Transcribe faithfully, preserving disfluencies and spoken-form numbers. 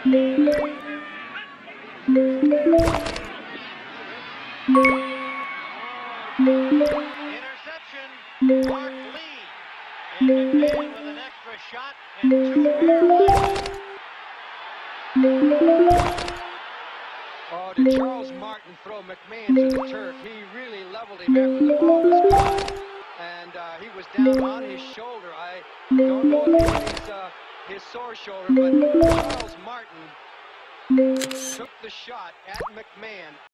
Interception, Mark Lee. And McMahon with an extra shot and two more. Oh, did Charles Martin throw McMahon to the turf? He really leveled him after the ball was gone. And uh, he was down on his shoulder. I don't know if it was his, uh, his sore shoulder, but Charles Martin took the shot at McMahon.